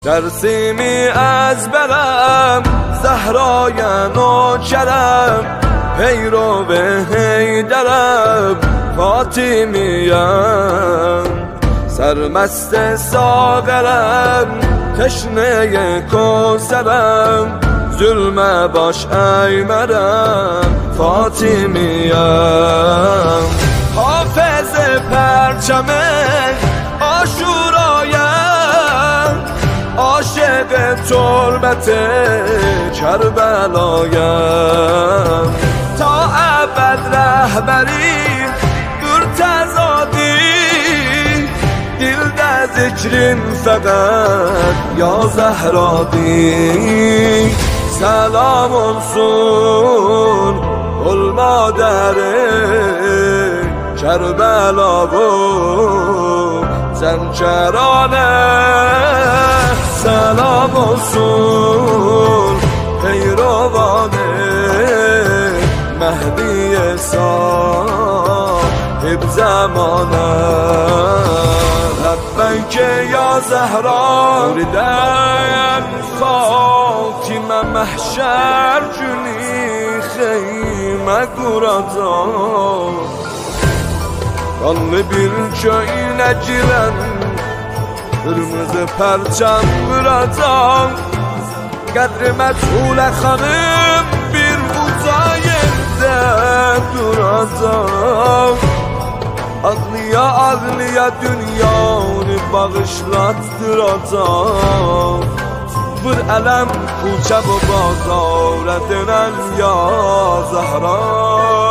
درسیمی از برم زهرای نوکرم، پیرو به حیدرم فاطمیم، سرمست ساغرم تشنه کوثرم، ظلم باش ای مرم فاطمیم. حافظ پرچم عاشورایم، عاشق تربت کربلایم، تا ابد رهبری مرتضادی، دل در ذکرین فقط یا زهرادی. سلام olsun ol مادر کربلا و زنجرانه، سلام olsun پیروان مهدی صاحب زمانه. لبیک یا زهرا ردم فاطمه، محشر günü خیمه kuracağım، kanlı bir köyüne giren kırmızı perçem vuracağım. Kadri meçhule hanım bir uca yerde duracağım. Ağlıya ağlıya dünyanı bağışlattıracağım. Vur elem kuçe bu bazara dönen ya Zahra.